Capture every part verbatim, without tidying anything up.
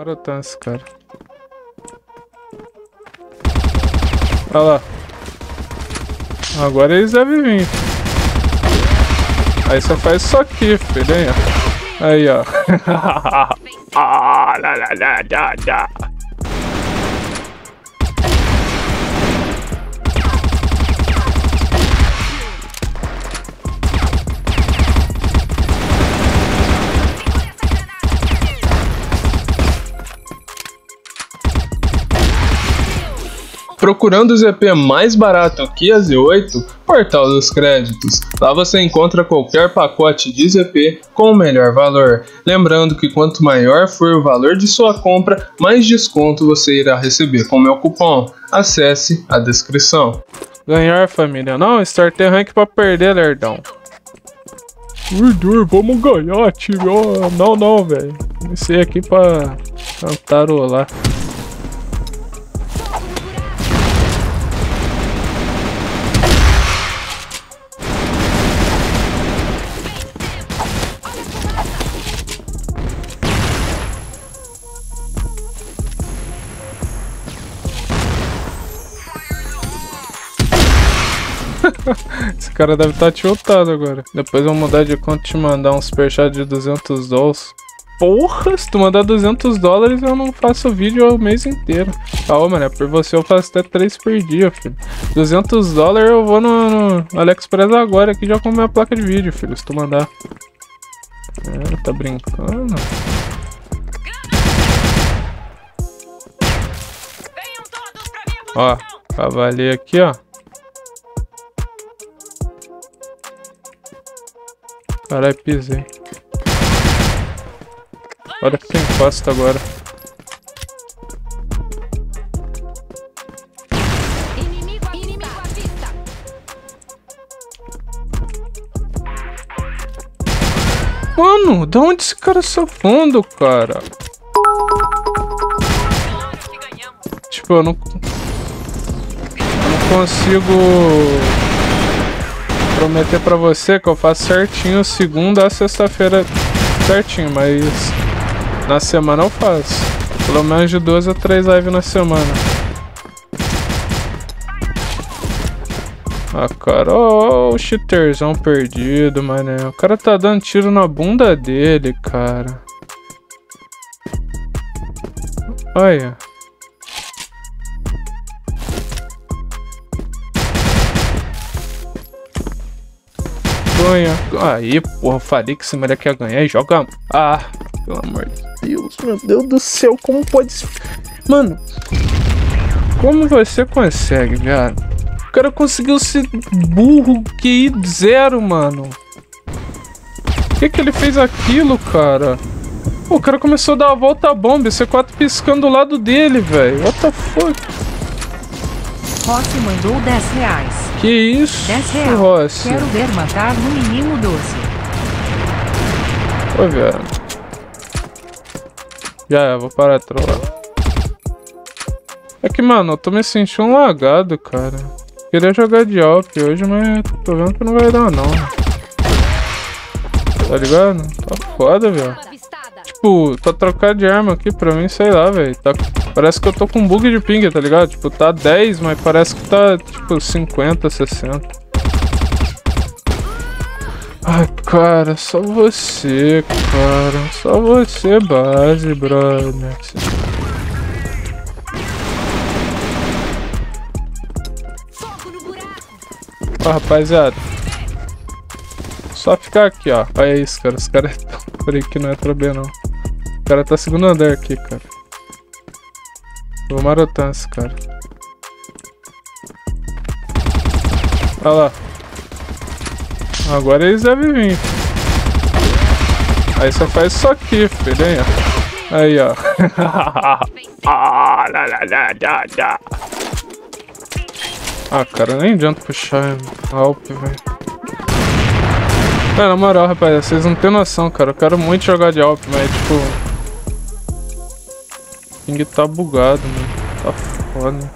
Marotão esse cara. Olha lá. Agora eles devem vir. Aí você faz isso aqui, filho, hein? Aí, ó. Ah, lá, lá, lá, lá, lá. Procurando o Z P mais barato que a Z oito? Portal dos Créditos. Lá você encontra qualquer pacote de Z P com o melhor valor. Lembrando que quanto maior for o valor de sua compra, mais desconto você irá receber com meu cupom. Acesse a descrição. Ganhar, família. Não, startei rank pra perder, lerdão. Urdor, vamos ganhar, time. Oh, não, não, velho. Comecei aqui pra cantarolar. Esse cara deve estar tiltado agora. Depois eu vou mudar de conta e te mandar um superchat de duzentos dólares. Porra, se tu mandar duzentos dólares eu não faço vídeo o mês inteiro. Ah, mano, é por você eu faço até três por dia, filho. duzentos dólares eu vou no, no AliExpress agora aqui já com minha placa de vídeo, filho, se tu mandar. É, tá brincando? Ó, cavalei aqui, ó. Caralho, pisei. Olha que encosta agora. Inimigo, inimigo à vista. Mano, da onde esse cara se afunda, cara? Tipo, eu não... Eu não consigo... prometer pra você que eu faço certinho segunda a sexta-feira certinho, mas na semana eu faço. Pelo menos de duas a três lives na semana. Ah, cara, ó, oh, o cheaterzão perdido, mané. O cara tá dando tiro na bunda dele, cara. Olha. Ganha. Aí, porra, falei que esse moleque ia ganhar e joga. Ah, pelo amor de Deus, meu Deus do céu, como pode ser? Mano, como você consegue, cara? O cara conseguiu ser burro, Q I zero, mano. Por que que ele fez aquilo, cara? Pô, o cara começou a dar a volta à bomba, C quatro piscando do lado dele, velho. What the fuck? Rossi mandou dez reais. Que isso, dez reais. Rossi? Quero ver matar no menino doce. Ô, velho. Já, vou parar de trollar. É que, mano, eu tô me sentindo um lagado, cara. Queria jogar de Alp hoje, mas tô vendo que não vai dar, não. Tá ligado? Tá foda, velho. Tipo, pra trocar de arma aqui, pra mim, sei lá, velho. Tá... Parece que eu tô com bug de ping, tá ligado? Tipo, tá dez, mas parece que tá, tipo, cinquenta, sessenta. Ai, cara, só você, cara. Só você, base, brother. Ó, rapaziada. Só ficar aqui, ó. Olha isso, cara. Os caras estão por aqui, não é pra B, não. O cara tá segundo andar aqui, cara. Vou marotar esse cara. Olha lá. Agora eles devem vir. Aí você faz isso aqui, filho, hein? Aí, ó. Ah, lá, lá, lá, lá, lá. Ah, cara, nem adianta puxar Alp, velho. É, na moral, rapaziada, vocês não tem noção, cara. Eu quero muito jogar de Alp, mas tipo... O ping tá bugado, mano. Tá foda.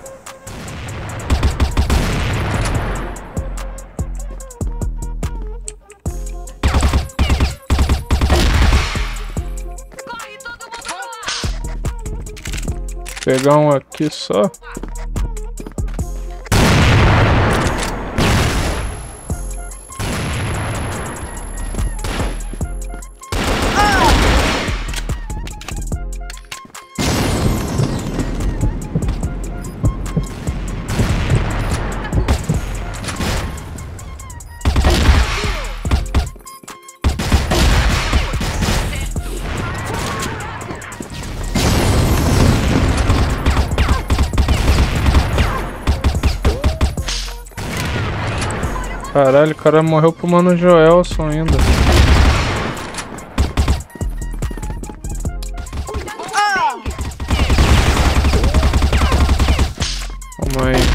Pegar um aqui só. Caralho, o cara morreu pro Mano Joelson ainda. Calma aí.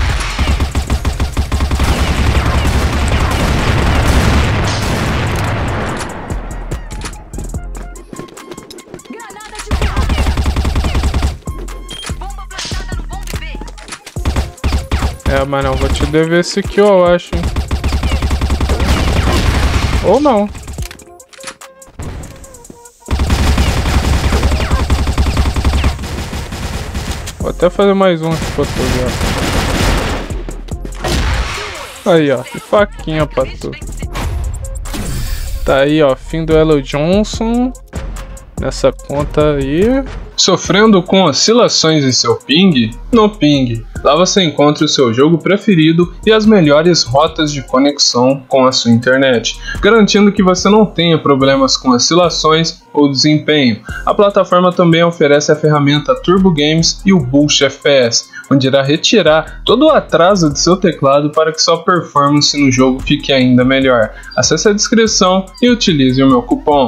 É, mas não, vou te dever esse kill, eu acho, hein. Ou não. Vou até fazer mais um aqui pra tu ver. Aí, ó. Que faquinha pra tu. Tá aí, ó. Fim do Elo Johnson. Nessa conta aí. Sofrendo com oscilações em seu ping? No Ping. Lá você encontra o seu jogo preferido e as melhores rotas de conexão com a sua internet, garantindo que você não tenha problemas com oscilações ou desempenho. A plataforma também oferece a ferramenta Turbo Games e o Boost F P S, onde irá retirar todo o atraso de seu teclado para que sua performance no jogo fique ainda melhor. Acesse a descrição e utilize o meu cupom.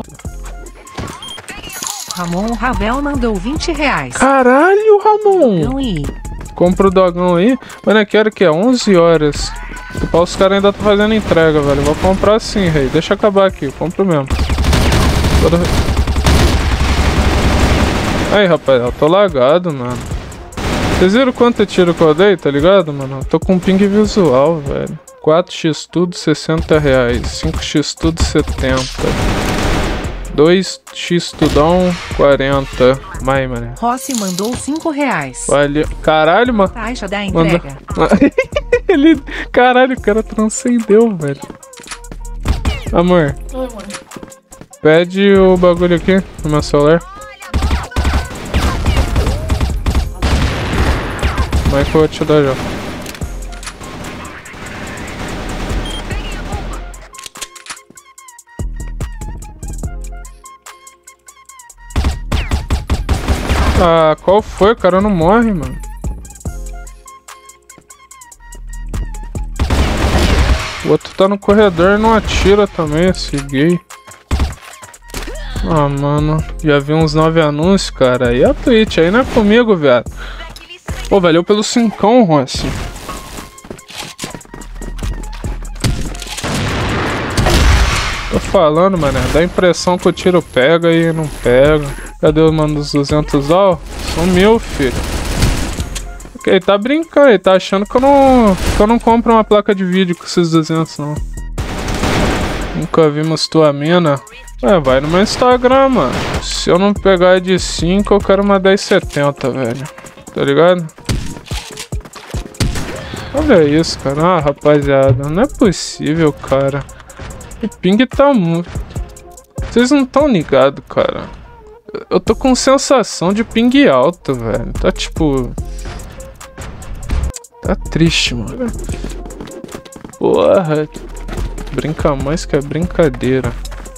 Ramon Ravel mandou vinte reais. Caralho, Ramon! Então aí. Compra o dogão aí. Mano, eu quero que é onze horas. Os caras ainda estão fazendo entrega, velho. Vou comprar sim, rei. Deixa acabar aqui. Eu compro mesmo. Todo... Aí, rapaz. Eu tô lagado, mano. Vocês viram quanto tiro que eu dei, tá ligado, mano? Eu tô com um ping visual, velho. quatro x tudo, sessenta reais. cinco x tudo, setenta. dois x tudão, quarenta. Mai, mano. Rossi mandou cinco reais. Valeu. Caralho, mano. Taxa da entrega. Manda... Ele... Caralho, o cara transcendeu, velho. Amor. Oi, mano. Pede o bagulho aqui no meu celular. Como é que eu vou te dar já? Ah, qual foi? O cara não morre, mano. O outro tá no corredor e não atira também, esse gay. Ah, mano. Já vi uns nove anúncios, cara. Aí é a Twitch, aí não é comigo, viado. Pô, valeu pelo cincão, Rossi. Tô falando, mano. Dá a impressão que o tiro pega e não pega. Cadê o mano dos duzentos ó? Sumiu, filho. Ele tá brincando, ele tá achando que eu não que eu não compro uma placa de vídeo com esses duzentos, não. Nunca vimos tua mina. É, vai no meu Instagram, mano. Se eu não pegar de cinco, eu quero uma dez setenta, velho. Tá ligado? Olha isso, cara. Ah, rapaziada, não é possível, cara. O ping tá muito... Vocês não tão ligados, cara. Eu tô com sensação de ping alto, velho. Tá tipo... Tá triste, mano. Porra. Brinca mais que é brincadeira.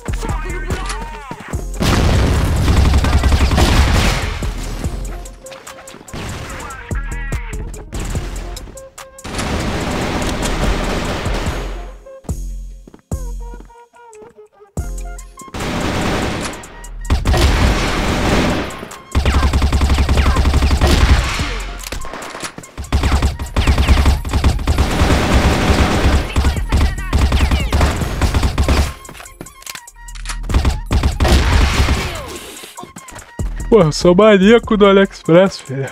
Pô, eu sou maníaco do AliExpress, filho.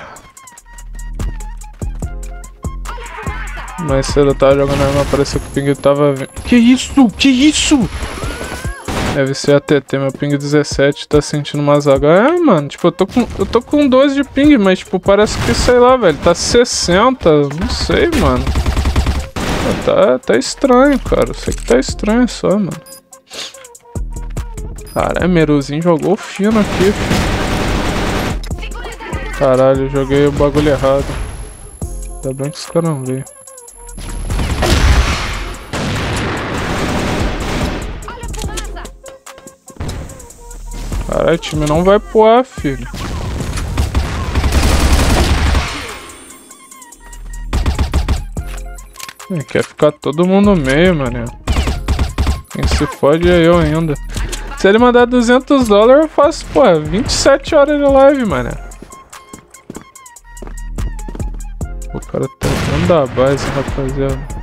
Mais cedo eu tava jogando arma, parecia que o ping tava vindo. Que isso? Que isso? Deve ser a T T, meu ping dezessete, tá sentindo umas H. É, mano, tipo, eu tô com, eu tô com doze de ping, mas, tipo, parece que, sei lá, velho, tá sessenta, não sei, mano. Tá, tá estranho, cara, eu sei que tá estranho só, mano. Caralho, Meruzinho jogou fino aqui, filho. Caralho, eu joguei o bagulho errado. Ainda bem que os caras não veem. Caralho, o time não vai pro A, filho. É, quer ficar todo mundo no meio, mano. Quem se fode é eu ainda. Se ele mandar duzentos dólares, eu faço, pô, vinte e sete horas de live, mano. O cara tá dentro da base, rapaziada.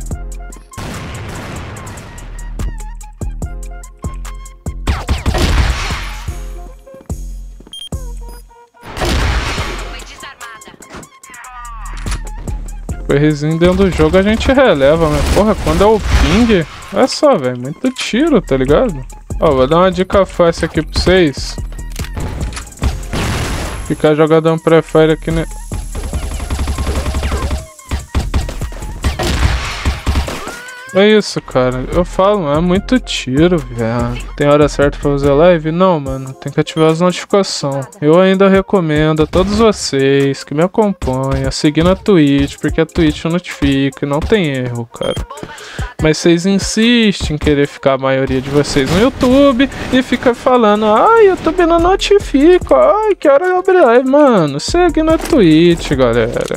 Rzinho dentro do jogo a gente releva, mas porra, quando é o ping, olha só, velho, muito tiro, tá ligado? Ó, vou dar uma dica fácil aqui pra vocês. Ficar jogadão pré-fire aqui, né? É isso, cara. Eu falo, é muito tiro, velho. Tem hora certa pra fazer live? Não, mano. Tem que ativar as notificações. Eu ainda recomendo a todos vocês que me acompanham a seguir na Twitch, porque a Twitch notifica e não tem erro, cara. Mas vocês insistem em querer ficar a maioria de vocês no YouTube e fica falando, ai, YouTube não notifica, ai, que hora eu abrir live. Mano, segue na Twitch, galera.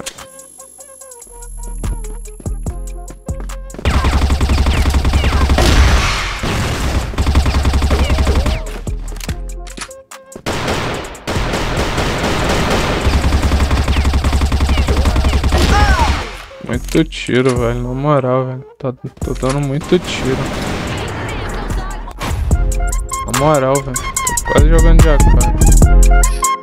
Muito tiro, velho, na moral, velho. Tá, tô dando muito tiro. Na moral, velho. Tô quase jogando de A quatro.